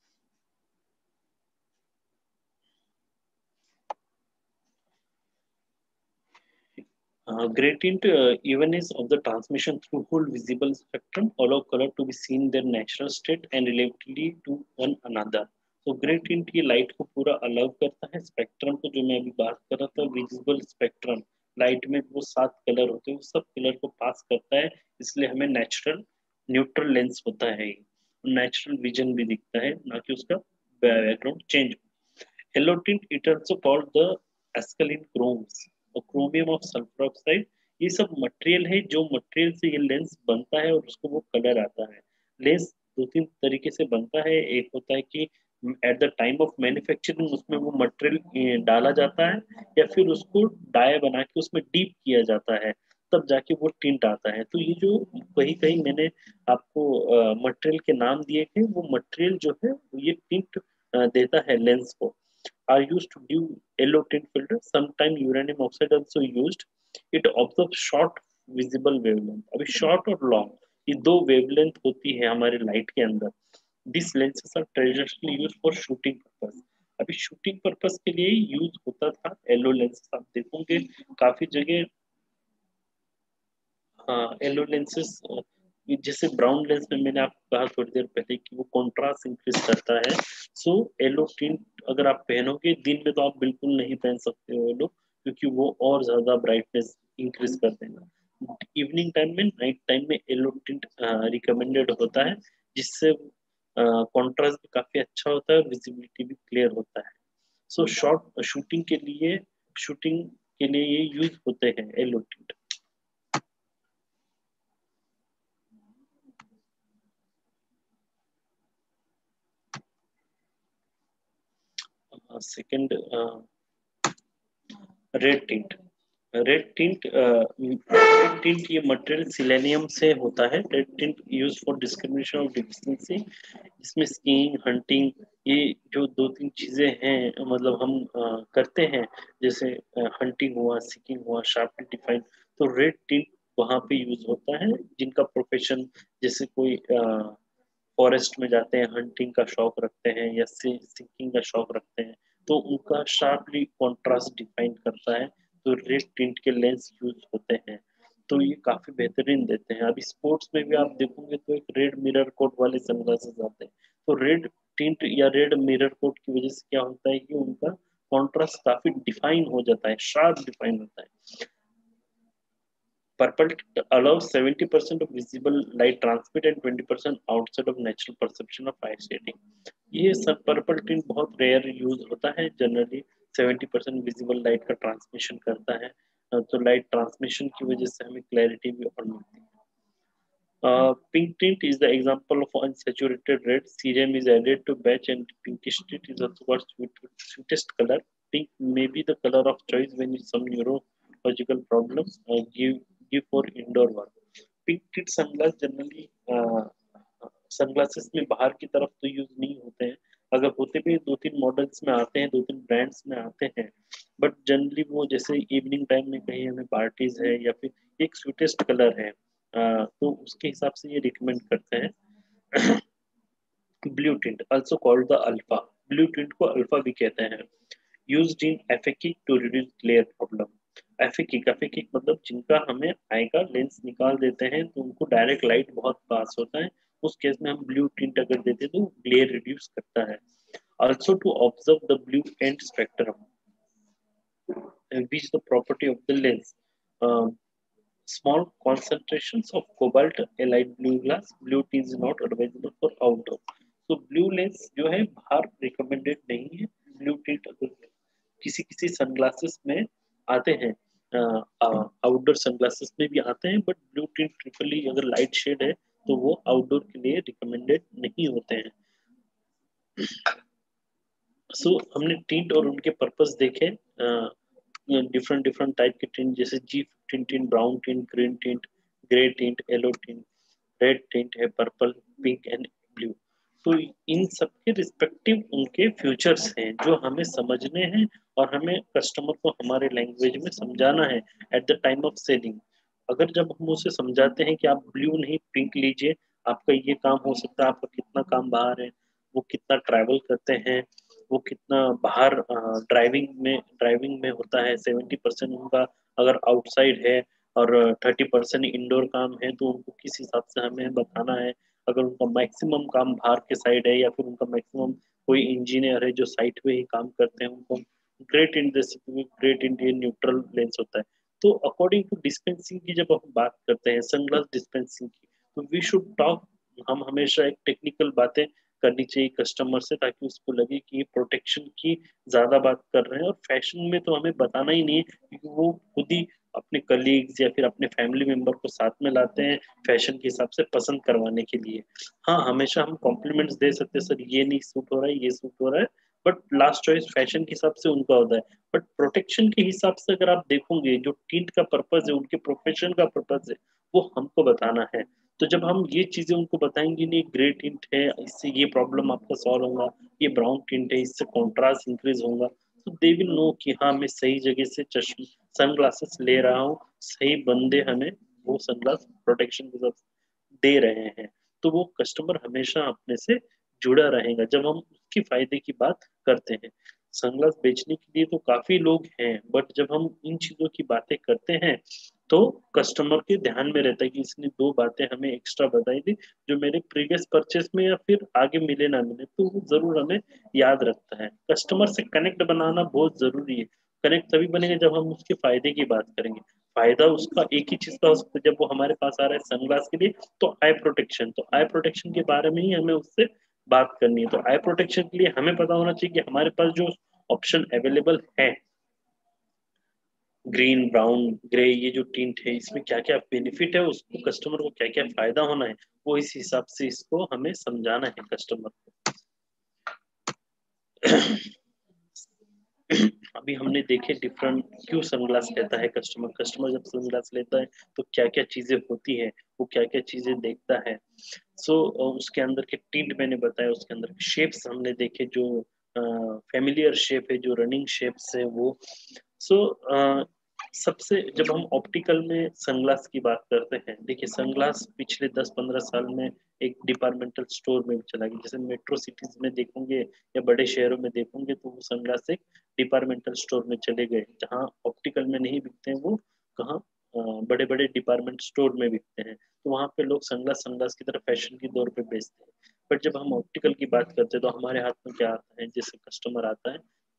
Uh, gray tint, uh, even is of the transmission through whole visible spectrum, allow color to be seen their natural state and relatively to one another. तो grey tint ये light को पूरा allow करता है, spectrum को, जो मैं अभी बात कर रहा था विजिबल स्पेक्ट्रम, लाइट में वो सात कलर होते हैं, वो सब कलर को पास करता है। इसलिए हमें नेचुरल न्यूट्रल लेंस होता है, नेचुरल विजन भी दिखता है, ना कि उसका background change. Yellow tint it also called the escalin chromes और क्रोमियम ऑफ सल्फर ऑक्साइड, ये सब मटेरियल है जो मटेरियल से ये लेंस बनता है और उसको वो कलर आता है। लेंस दो तीन तरीके से बनता है, एक होता है कि at the time of manufacturing उसमें वो मटेरियल डाला जाता है या फिर उसको डाई बना के उसमें डीप किया जाता है, तब जाके वो टिंट आता है। तो ये जो कहीं कहीं मैंने आपको मटेरियल के नाम दिए थे, वो मटेरियल जो है ये टिंट देता है लेंस को। are used to give yellow tint filter. Sometimes uranium oxide also used. It observes short visible wavelength. अभी short और long ये दो wavelength होती है हमारे लाइट के अंदर। These lenses are traditionally used for shooting purpose. अभी shooting purpose के लिए यूज होता था येलो लेंसेस, आप देखोगे काफी जगह। हाँ, येलो लेंसेस जैसे ब्राउन लेंस में मैंने आपको कहा थोड़ी देर पहले कि वो कॉन्ट्रास्ट इंक्रीज करता है। सो येलो टिंट अगर आप पहनोगे दिन में तो आप बिल्कुल नहीं पहन सकते हो येलो, क्योंकि वो और ज्यादा ब्राइटनेस इंक्रीज कर देगा। इवनिंग टाइम में, नाइट टाइम में येलो टिंट रिकमेंडेड होता है, जिससे कॉन्ट्रास्ट भी काफी अच्छा होता है, विजिबिलिटी भी क्लियर होता है। सो शॉर्ट शूटिंग के लिए शूटिंग के लिए ये यूज होते हैं yellow tint. Second, red tint. Red tint red tint ये मटेरियल सिलेनियम से होता है। Red tint use for discrimination of deficiency, इसमें स्कीइंग, हंटिंग, ये जो दो तीन चीजें हैं मतलब हम uh, करते हैं, जैसे हंटिंग uh, हुआ, सीकिंग हुआ, शार्पली डिफाइंड, तो रेड टिंट वहां पे यूज होता है। जिनका प्रोफेशन, जैसे कोई फॉरेस्ट uh, में जाते हैं, हंटिंग का शौक रखते हैं या सीकिंग का शौक रखते हैं, तो उनका शार्पली कॉन्ट्रास्ट डिफाइन करता है, तो रेड टिंट के लेंस यूज होते हैं। तो ये काफी बेहतरीन देते हैं। अभी स्पोर्ट्स में भी आप देखोगे तो एक रेड मिरर कोट वाले सनग्लासेस आते हैं, तो रेड टिंट या रेड मिरर कोट की वजह से क्या होता है कि उनका कॉन्ट्रास्ट काफी डिफाइन हो जाता है, शार्प डिफाइन होता है। Purple allows seventy percent of visible light transmit and twenty percent outside of natural perception of eye shading. ये सब पर्पल टिंट बहुत रेयर यूज होता है, generally seventy percent visible light का ट्रांसमिशन करता है, तो लाइट ट्रांसमिशन की वजह से हमें क्लैरिटी भी और मिलती है। Uh, pink tint is the example of unsaturated red. Serum is added to batch and pinkish tint is also what's sweetest color. Pink may be the color of choice when some neurological problems uh, give give for indoor work. Pink tint sunglass generally uh, sunglasses में बाहर की तरफ तो use नहीं होते हैं, अगर होते भी दो तीन मॉडल्स में आते हैं, दो तीन ब्रांड्स में आते हैं, बट जनरली वो जैसे इवनिंग टाइम में कहीं हमें पार्टीज है या फिर एक स्वीटेस्ट कलर है, आ, तो उसके हिसाब से ये रिकमेंड करते हैं। Blue tint also called the alpha, blue tint को अल्फा भी कहते हैं। Used in aphakic to reduce glare problem. Aphakic aphakic मतलब जिनका हमें आई का लेंस निकाल देते हैं तो उनको डायरेक्ट लाइट बहुत पास होता है, उस केस में हम ब्लू टिंट अगर देते हैं तो ग्लेयर रिड्यूस करता है। Also to observe the blue end spectrum which the property of the lens. Um, Small concentrations of cobalt allied blue glass, blue tea is not advisable for outdoor. So blue lens जो है बाहर recommended नहीं है। blue tint अगर किसी किसी sunglasses में आते हैं, आउटडोर सनग्लासेस में भी आते हैं, बट ब्लू टिंट ट्रिपली अगर लाइट शेड है तो वो आउटडोर के लिए रिकमेंडेड नहीं होते हैं। सो so, हमने टिंट और उनके पर्पस देखे, डिफरेंट डिफरेंट टाइप के टिंट, जैसे G fifteen tint, brown tint, green tint, grey tint, yellow tint, red tint है, पर्पल, पिंक एंड ब्लू। तो इन सब के रिस्पेक्टिव उनके फ्यूचर्स हैं जो हमें समझने हैं और हमें कस्टमर को हमारे लैंग्वेज में समझाना है at the time of selling. अगर जब हम उसे समझाते हैं कि आप ब्लू नहीं पिंक लीजिए, आपका ये काम हो सकता है, आपका कितना काम बाहर है, वो कितना ट्रैवल करते हैं, वो कितना बाहर ड्राइविंग में ड्राइविंग में होता है, सेवेंटी परसेंट उनका अगर आउटसाइड है और थर्टी परसेंट इंडोर काम है, तो उनको किस हिसाब से हमें बताना है। अगर उनका मैक्सिमम काम बाहर के साइड है या फिर उनका मैक्सिमम कोई इंजीनियर है जो साइट पे ही काम करते हैं, उनको great Indian great Indian neutral lens होता है। तो अकॉर्डिंग टू डिस्पेंसिंग की जब हम बात करते हैं सनग्लास डिस्पेंसिंग की, तो वी शुड टॉक, हम हमेशा एक टेक्निकल बातें करनी चाहिए कस्टमर से, ताकि उसको लगे कि ये प्रोटेक्शन की ज्यादा बात कर रहे हैं। और फैशन में तो हमें बताना ही नहीं है, क्योंकि वो खुद ही अपने कलीग्स या फिर अपने फैमिली मेंबर को साथ में लाते हैं फैशन के हिसाब से पसंद करवाने के लिए। हाँ, हमेशा हम कॉम्प्लीमेंट्स दे सकते हैं, सर ये नहीं सूट हो रहा है, ये सूट हो रहा है, बट लास्ट चॉइस फैशन के हिसाब से उनका होता है। बट प्रोटेक्शन के हिसाब से अगर आप देखोगे, जो टिंट का पर्पज है, उनके प्रोफेशन का पर्पज है, वो हमको बताना है। तो जब हम ये चीजें उनको बताएंगे, नहीं ग्रे टिंट है, इससे ये प्रॉब्लम आपका सॉल्व होगा, ये ब्राउन टिंट है, इससे कॉन्ट्रास्ट इंक्रीज होगा, तो दे विल नो कि हाँ, मैं सही जगह से चश्मे सनग्लासेस ले रहा हूँ, सही बंदे हमें वो सनग्लास प्रोटेक्शन के साथ दे रहे हैं। तो वो कस्टमर हमेशा अपने से जुड़ा रहेगा जब हम उसके फायदे की बात करते हैं। सनग्लास बेचने के लिए तो काफी लोग हैं, बट जब हम इन चीजों की बातें करते हैं तो कस्टमर के ध्यान में रहता है कि इसने दो बातें हमें एक्स्ट्रा बताई थी, जो मेरे प्रीवियस परचेस में या फिर आगे मिले ना मिले तो वो जरूर हमें याद रखता है। कस्टमर से कनेक्ट बनाना बहुत जरूरी है। कनेक्ट तभी बनेगा जब हम उसके फायदे की बात करेंगे। फायदा उसका एक ही चीज का हो सकता है, जब वो हमारे पास आ रहा है सनग्लास के लिए, तो आई प्रोटेक्शन। तो आई प्रोटेक्शन के बारे में ही हमें उससे बात करनी है। तो आई प्रोटेक्शन के लिए हमें पता होना चाहिए कि हमारे पास जो ऑप्शन अवेलेबल है, ग्रीन, ब्राउन, ग्रे, ये जो टिंट है, इसमें क्या क्या बेनिफिट है, उसको कस्टमर को क्या क्या फायदा होना है, वो इस हिसाब से इसको हमें समझाना है कस्टमर को। अभी हमने देखे डिफरेंट क्यों सनग्लास लेता है कस्टमर। कस्टमर जब सनग्लास लेता है तो क्या क्या चीजें होती है, वो क्या क्या चीजें देखता है। सो so, उसके अंदर के टिंट मैंने बताया, उसके अंदर के शेप्स हमने देखे, जो फेमिलियर शेप है, जो रनिंग शेप्स है वो। सो so, सबसे जब हम ऑप्टिकल में सनग्लास की बात करते हैं, देखिए सनग्लास पिछले दस पंद्रह साल में एक डिपार्टमेंटल स्टोर में भी चला गया। जैसे मेट्रो सिटीज में देखोगे या बड़े शहरों में देखोगे तो वो सनग्लास एक डिपार्टमेंटल स्टोर में चले गए, जहाँ ऑप्टिकल में नहीं बिकते हैं वो कहाँ बड़े बड़े डिपार्टमेंट स्टोर में बिकते हैं। तो वहाँ पे लोग सनग्लास सनग्लास की तरह फैशन के दौर पे बेचते हैं। बट जब हम ऑप्टिकल की बात करते हैं तो हमारे हाथ में क्या आता है, जैसे कस्टमर आता है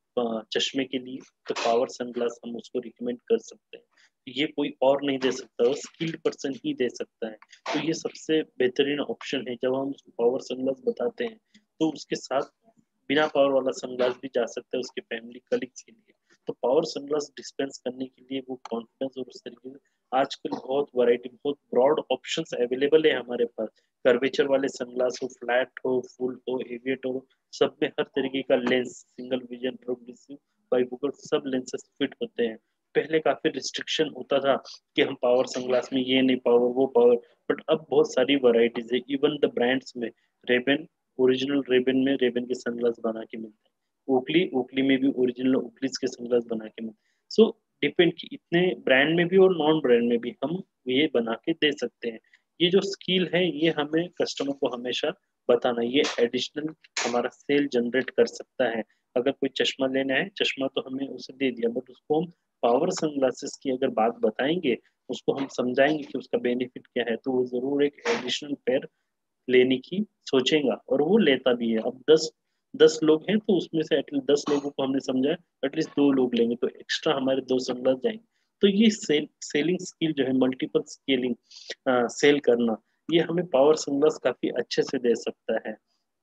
चश्मे के लिए, तो पावर सनग्लास हम उसको रिकमेंड कर सकते हैं। ये कोई और नहीं दे सकता, वो स्किल्ड पर्सन ही दे सकता है। तो ये सबसे बेहतरीन ऑप्शन है। जब हम उसको पावर सनग्लास बताते हैं तो उसके साथ बिना पावर वाला सनग्लास भी जा सकता है उसके फैमिली कलीग्स के लिए। तो पावर सनग्लास डिस्पेंस करने के लिए वो कॉन्फिडेंस और उस तरीके से आजकल बहुत वैरायटी, बहुत ब्रॉड ऑप्शंस अवेलेबल है हमारे पास। कर्वेचर वाले सनग्लास हो, फ्लैट हो, फुल हो, एविएट हो, सब में हर तरीके का lens, single vision, progressive, bifocal, सब लेंसेस फिट होते हैं। पहले काफी रिस्ट्रिक्शन होता था कि हम पावर सनग्लास में ये नहीं पावर, वो पावर, बट अब बहुत सारी वैरायटीज है। इवन द ब्रांड्स में रेबन, ओरिजिनल रेबन में रेबन के सनग्लास बना के मिलते हैं। ओकली, ओकली में भी ओरिजिनल ओकलीज के सनग्लास बना के मिलते हैं। सो डिपेंड कि इतने ब्रांड में भी और नॉन ब्रांड में भी हम ये बना के दे सकते हैं। ये जो स्किल है ये हमें कस्टमर को हमेशा बताना, ये एडिशनल हमारा सेल जनरेट कर सकता है। अगर कोई चश्मा लेना है, चश्मा तो हमें उसे दे दिया, बट उसको हम पावर सनग्लासेस की अगर बात बताएंगे, उसको हम समझाएंगे कि उसका बेनिफिट क्या है, तो वो जरूर एक एडिशनल पेयर लेने की सोचेगा और वो लेता भी है। अब दस दस लोग हैं तो उसमें से एटलीस्ट दस लोगों को हमने समझा, एटलीस्ट दो लोग लेंगे तो एक्स्ट्रा हमारे दो सनग्लास जाएंगे। तो ये सेल सेलिंग स्किल जो है, मल्टीपल स्केलिंग, सेल करना, ये हमें पावर सनग्लास काफी अच्छे से दे सकता है।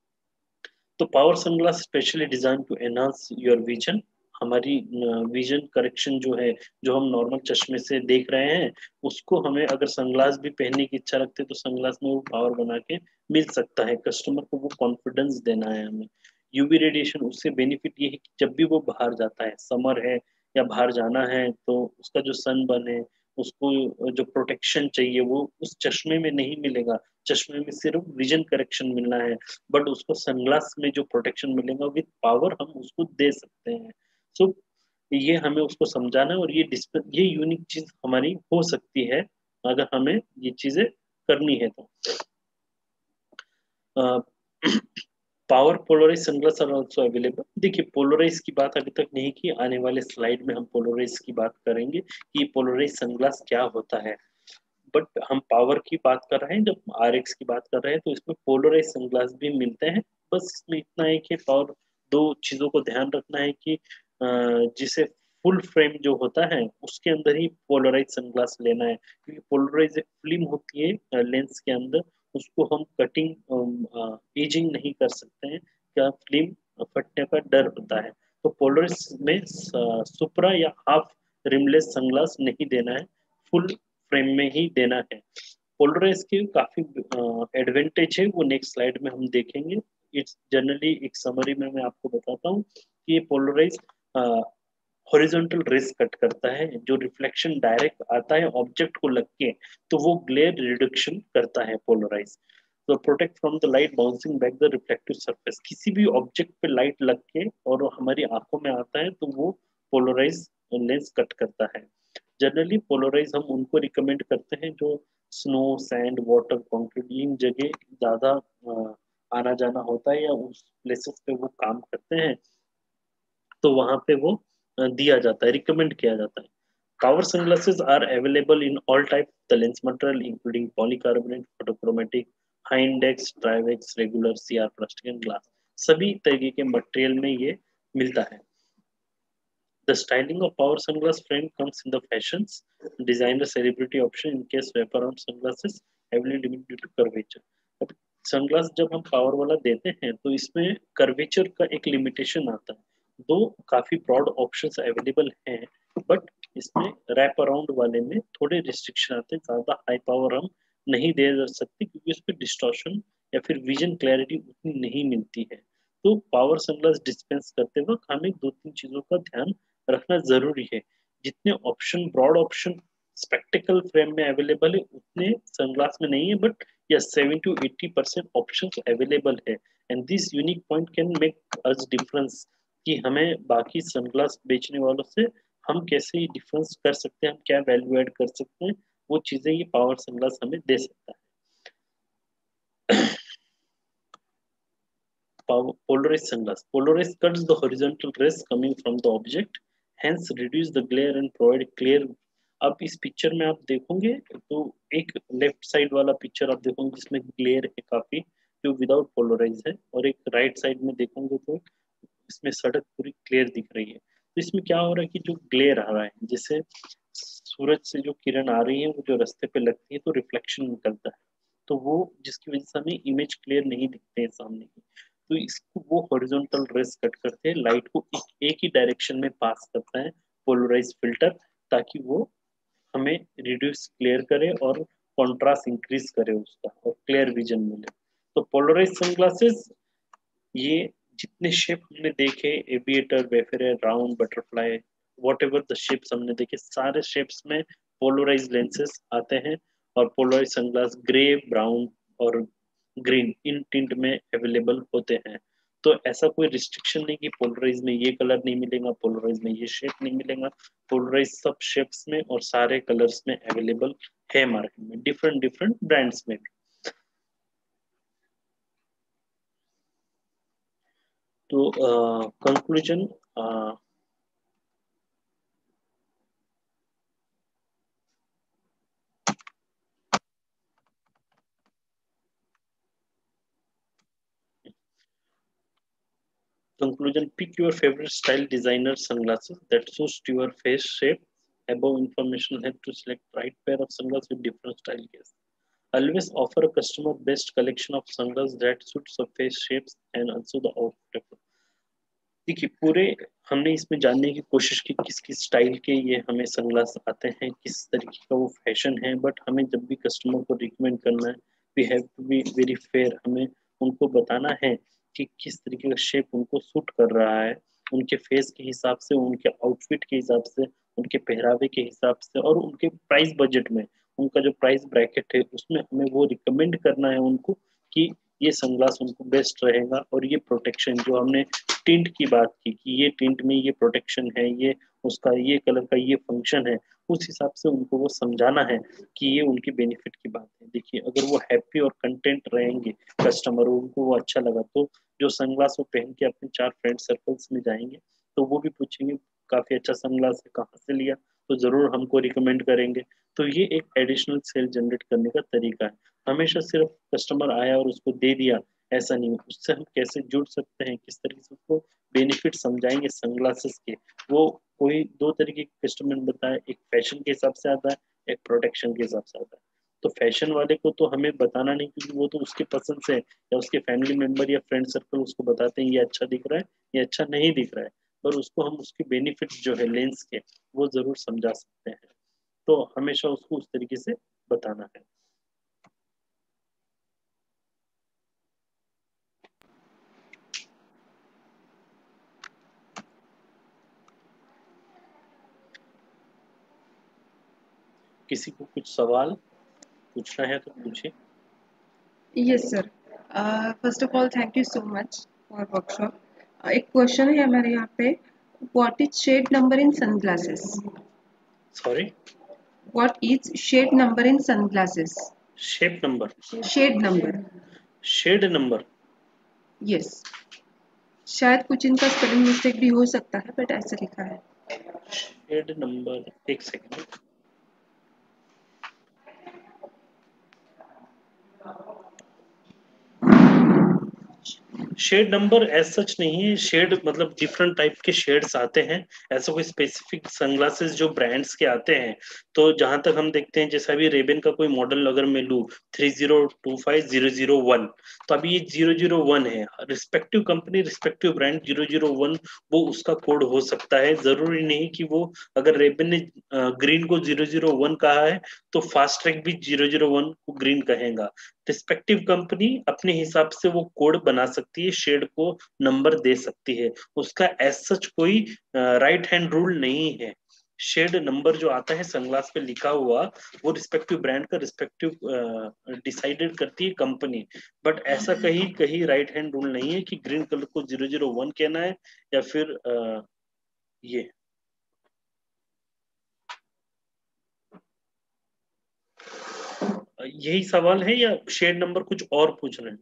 तो power sunglass specially design to enhance your vision. हमारी विजन करेक्शन जो है, जो हम नॉर्मल चश्मे से देख रहे हैं, उसको हमें अगर सनग्लास भी पहनने की इच्छा रखते हैं तो सनग्लास में वो पावर बना के मिल सकता है। कस्टमर को वो कॉन्फिडेंस देना है हमें। यूवी रेडिएशन, उससे बेनिफिट ये है कि जब भी वो बाहर जाता है, समर है या बाहर जाना है, तो उसका जो सन बर्न है, उसको जो प्रोटेक्शन चाहिए वो उस चश्मे में नहीं मिलेगा। चश्मे में सिर्फ विजन करेक्शन मिलना है, बट उसको सनग्लास में जो प्रोटेक्शन मिलेगा विद पावर हम उसको दे सकते हैं। सो so, ये हमें उसको समझाना है, और ये डिस्प्ले, ये यूनिक चीज हमारी हो सकती है अगर हमें ये चीजें करनी है तो। Power polarise sunglass are also available. देखिए पोलराइज की बात अभी तक नहीं की, आने वाले स्लाइड में हम पोलराइज की बात करेंगे कि पोलराइज सनग्लास क्या होता है। बट हम पावर की बात कर रहे हैं, जब आर एक्स की बात कर रहे हैं तो इसमें पोलराइज सनग्लास भी मिलते हैं। बस इसमें इतना है कि पावर, दो चीजों को ध्यान रखना है कि अ, जिसे फुल फ्रेम जो होता है उसके अंदर ही पोलराइज सनग्लास लेना है, क्योंकि पोलराइज एक फिल्म होती है लेंस के अंदर, उसको हम कटिंग एजिंग नहीं कर सकते हैं, क्या फिल्म फटने का डर होता है। तो पोलरिस में सुपरा या हाफ रिमलेस सनग्लास नहीं देना है, फुल फ्रेम में ही देना है। पोलराइज के काफी एडवांटेज है, वो नेक्स्ट स्लाइड में हम देखेंगे। इट्स जनरली एक समरी में मैं आपको बताता हूँ कि ये पोलराइज हॉरिजॉन्टल रेस कट करता है, जो रिफ्लेक्शन डायरेक्ट आता है ऑब्जेक्ट को लग के, तो वो ग्लेयर रिडक्शन करता है पोलराइज। तो protect from the light bouncing back the reflective surface, किसी भी ऑब्जेक्ट पे लाइट लग के और हमारी आंखों में आता है तो वो पोलराइज लेंस कट करता है। जनरली पोलराइज हम उनको रिकमेंड करते हैं जो स्नो, सैंड, वाटर, कंक्रीट इन जगह ज्यादा आना जाना होता है या उस प्लेसेस पे वो काम करते हैं, तो वहां पे वो दिया जाता है, रिकमेंड किया जाता है। Power sunglasses are available in all types of the lens material, including polycarbonate, photochromatic, high index, trivex, regular, C R, plastic and glass. सभी तरीके के मटेरियल में ये मिलता है। The styling of power sunglass frame comes in the fashions, designer celebrity option in case wraparound sunglasses heavily limited due to curvature. अब sunglass जब हम पावर वाला देते हैं तो इसमें कर्वेचर का एक लिमिटेशन आता है। दो काफी ब्रॉड ऑप्शंस अवेलेबल हैं, बट इसमें रैप अराउंड वाले में थोड़े रिस्ट्रिक्शन आते हैं, ज्यादा हाई पावर हम नहीं दे सकते क्योंकि उस पर डिस्टॉर्शन या फिर विजन क्लैरिटी उतनी नहीं मिलती है। तो पावर सनग्लास डिस्पेंस करते वक्त हमें दो तीन चीजों का ध्यान रखना जरूरी है। जितने option, broad option spectacle frame में अवेलेबल है उतने सनग्लास में नहीं है, but yes seventy two eighty percent options available है। And this unique point can make us difference कि हमें बाकी सनग्लास बेचने वालों से हम कैसे डिफरेंस कर सकते हैं, हम क्या वैल्यू ऐड कर सकते हैं, वो चीजें ये पावर सनग्लास हमें दे सकता है। Polarized sunglass. Polarized cuts the horizontal rays coming from the object, hence reduce the glare and provide clear. अब इस पिक्चर में आप देखोगे तो एक लेफ्ट साइड वाला पिक्चर आप देखोगे जिसमें ग्लेयर है काफी, जो विदाउट पोलराइज है, और एक राइट साइड में देखोगे तो इसमें सड़क पूरी क्लियर दिख रही है। तो इसमें क्या हो रहा है कि जो ग्लेयर आ रहा है, जैसे सूरज से जो किरण आ रही है वो जो रास्ते पे लगती है तो रिफ्लेक्शन निकलता है, तो वो जिसकी वजह से हमें इमेज क्लियर नहीं दिखते हैं सामने की। तो इसको वो हॉरिजॉन्टल रेस कट करते हैं, लाइट को एक, एक ही डायरेक्शन में पास करता है पोलराइज फिल्टर, ताकि वो हमें रिड्यूस क्लियर करे और कॉन्ट्रास्ट इंक्रीज करे उसका और क्लियर विजन मिले। तो पोलराइज सनग्लासेस ये जितने शेप हमने देखे, aviator, wayfarer, round, butterfly, whatever the shapes हमने देखे, सारे शेप्स में पोलराइज लेंसेस आते हैं। और पोलराइज सनग्लास ग्रे, ब्राउन और ग्रीन इन टिंट में अवेलेबल होते हैं। तो ऐसा कोई रिस्ट्रिक्शन नहीं कि पोलराइज में ये कलर नहीं मिलेगा, पोलराइज में ये शेप नहीं मिलेगा। पोलराइज सब शेप्स में और सारे कलर्स में अवेलेबल है मार्केट में, डिफरेंट डिफरेंट ब्रांड्स में भी। तो conclusion, Conclusion: pick your favorite style designer sunglasses that suits your face shape. Above information help to select right pair of sunglasses with different style case. Always offer a customer best collection of sunglasses that suits the face shapes and also the outfit. देखिए पूरे हमने इसमें जानने की कोशिश की किस किस स्टाइल के ये हमें सनग्लास आते हैं, किस तरीके का वो फैशन है, बट हमें जब भी कस्टमर को रिकमेंड करना है we have to be very fair. हमें उनको बताना है कि किस तरीके का शेप उनको सूट कर रहा है, उनके फेस के हिसाब से, उनके आउटफिट के हिसाब से, उनके पहरावे के हिसाब से और उनके प्राइस बजट में, उनका जो प्राइस ब्रैकेट है उसमें हमें वो रिकमेंड करना है उनको कि ये सनग्लास उनको बेस्ट रहेगा। और ये प्रोटेक्शन जो हमने टिंट की बात की कि ये टिंट में ये प्रोटेक्शन है, ये उसका ये कलर का ये फंक्शन है, उस हिसाब से उनको वो समझाना है कि ये उनकी बेनिफिट की बात है। देखिए अगर वो हैप्पी और कंटेंट रहेंगे कस्टमर, उनको वो अच्छा लगा, तो जो सनग्लास वो पहन के अपने चार फ्रेंड सर्कल्स में जाएंगे तो वो भी पूछेंगे काफी अच्छा सनग्लास है, कहाँ से लिया, तो जरूर हमको रिकमेंड करेंगे। तो ये एक एडिशनल सेल जनरेट करने का तरीका है। हमेशा सिर्फ कस्टमर आया और उसको दे दिया ऐसा नहीं, उससे हम कैसे जुड़ सकते हैं, किस तरीके से उसको बेनिफिट समझाएंगे सनग्लासेस के। वो कोई दो तरीके के कस्टमर बताए, एक फैशन के हिसाब से आता है, एक प्रोटेक्शन के हिसाब से आता है। तो फैशन वाले को तो हमें बताना नहीं, क्योंकि वो तो उसके पसंद से या उसके फैमिली मेंबर या फ्रेंड सर्कल उसको बताते हैं ये अच्छा दिख रहा है, ये अच्छा नहीं दिख रहा है, पर उसको हम उसके बेनिफिट जो है लेंस के वो जरूर समझा सकते हैं। तो हमेशा उसको उस तरीके से बताना है। किसी को कुछ सवाल पूछना है तो पूछे। Yes sir, first of all thank you so much for workshop. एक क्वेश्चन है हमारे यहाँ पे, what is shade number in sunglasses? Sorry, what is shade number in sunglasses? Shape number, shade number, shade number. Yes. शायद कुछ इनका spelling mistake भी हो सकता है, बट ऐसे लिखा है। शेड नंबर, एक second. Shade number as such नहीं है, शेड मतलब डिफरेंट टाइप के शेड्स आते हैं, ऐसा कोई स्पेसिफिक सनग्लासेस जो ब्रांड्स के आते हैं। तो जहां तक हम देखते हैं, जैसे अभी रेबन का कोई मॉडल अगर मैं लूँ three zero two five zero zero one, तो अभी ये जीरो जीरो वन है, respective company respective brand zero zero one वो उसका कोड हो सकता है। जरूरी नहीं कि वो, अगर रेबन ने ग्रीन को जीरो जीरो वन कहा है तो फास्ट ट्रैक भी जीरो जीरो वन को ग्रीन कहेगा। रिस्पेक्टिव कंपनी अपने हिसाब से वो कोड बना सकती है, शेड को नंबर दे सकती है, उसका एज सच कोई राइट हैंड रूल नहीं है। शेड नंबर जो आता है सनग्लास पे लिखा हुआ, वो रिस्पेक्टिव ब्रांड का रिस्पेक्टिव डिसाइडेड करती है कंपनी। बट ऐसा कहीं कहीं राइट हैंड रूल नहीं है कि ग्रीन कलर को जीरो जीरो वन कहना है या फिर uh, ये। यही सवाल है या शेड नंबर कुछ और पूछ रहे हैं?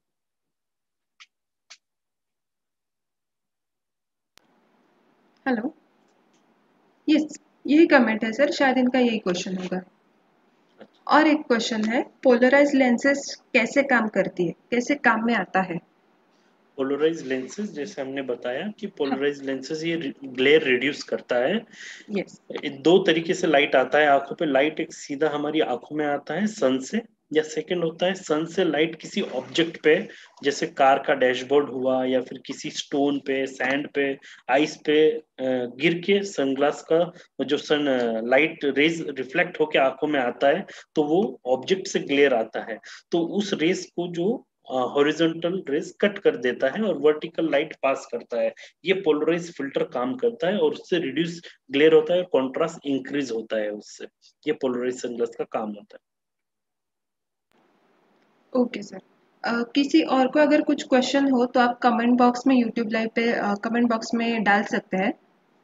हेलो, यस, यही कमेंट है सर, शायद इनका यही क्वेश्चन होगा। और एक क्वेश्चन है, पोलराइज लेंसेज कैसे काम करती है, कैसे काम में आता है? पोलराइज लेंसेज, जैसे हमने बताया कि हाँ, पोलराइज लेंसेज ये ग्लेयर रिड्यूस करता है। यस। दो तरीके से लाइट आता है आंखों पे। लाइट एक सीधा हमारी आंखों में आता है सन से, या सेकंड होता है सन से लाइट किसी ऑब्जेक्ट पे, जैसे कार का डैशबोर्ड हुआ या फिर किसी स्टोन पे, सैंड पे, आइस पे गिर के सनग्लास का जो सन लाइट रेज रिफ्लेक्ट होके आंखों में आता है, तो वो ऑब्जेक्ट से ग्लेयर आता है। तो उस रेस को जो हॉरिजॉन्टल रेस कट कर देता है और वर्टिकल लाइट पास करता है, ये पोलराइज फिल्टर काम करता है और उससे रिड्यूस ग्लेयर होता है, कॉन्ट्रास्ट इंक्रीज होता है उससे। ये पोलराइज सनग्लास का काम होता है। Okay sir. uh, किसी और को अगर कुछ क्वेश्चन हो तो आप कमेंट बॉक्स में, यूट्यूब लाइव पे कमेंट बॉक्स में डाल सकते हैं।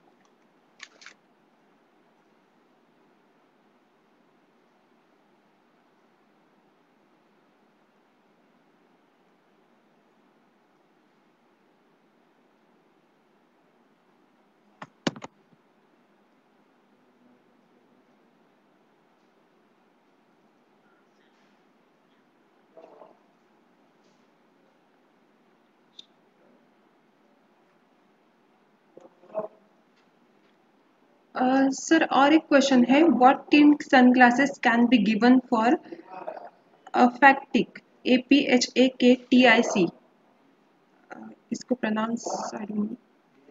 सर, और एक क्वेश्चन है, what tint sunglasses can be given for फैक्टिक, A P H A K T I C? इसको pronounce I don't know.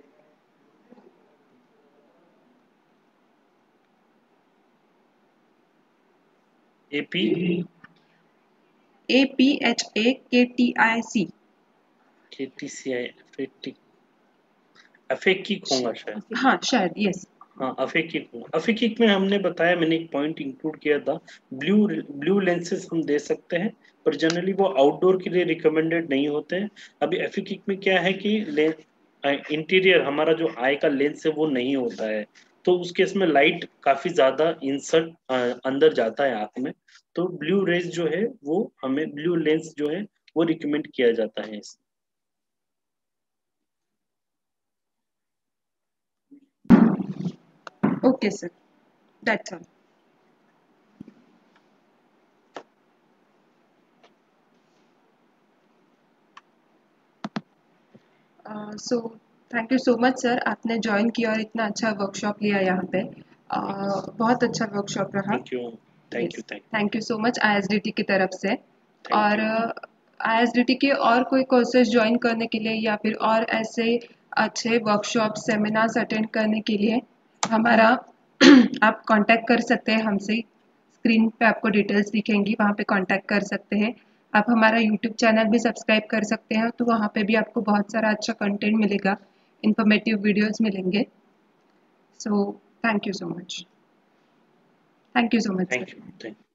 A P A P H A K T I सी। केटीसीआई अफेक्टिक, अफेक्टिक होगा शायद। हाँ शायद, यस। हाँ, अफेक्टिक होगा। अफेक्टिक में हमने बताया, मैंने एक पॉइंट इंक्लूड किया था, ब्लू ब्लू लेंसेज हम दे सकते हैं, पर जनरली वो आउटडोर के लिए रिकमेंडेड नहीं होते हैं। अभी अफेक्टिक में क्या है कि इंटीरियर हमारा जो आई का लेंस है वो नहीं होता है, तो उस केस में लाइट काफी ज्यादा इंसर्ट अंदर जाता है आंख में, तो ब्लू रेज जो है वो हमें, ब्लू लेंस जो है वो रिकमेंड किया जाता है इसमें। Okay sir, that's all. So thank you so much sir, आपने ज्वाइन किया और इतना अच्छा वर्कशॉप लिया यहाँ पे। uh, बहुत अच्छा वर्कशॉप रहा। Thank you. Thank you thank thank you so much I S D T की तरफ से। और आई एस डी टी के और कोई कोर्सेज ज्वाइन करने के लिए या फिर और ऐसे अच्छे वर्कशॉप सेमिनार्स अटेंड करने के लिए हमारा आप कांटेक्ट कर सकते हैं हमसे। स्क्रीन पे आपको डिटेल्स दिखेंगी, वहाँ पे कांटेक्ट कर सकते हैं। आप हमारा यूट्यूब चैनल भी सब्सक्राइब कर सकते हैं, तो वहाँ पे भी आपको बहुत सारा अच्छा कंटेंट मिलेगा, इंफॉर्मेटिव वीडियोस मिलेंगे। So thank you so much. Thank you so much thank sir. You thank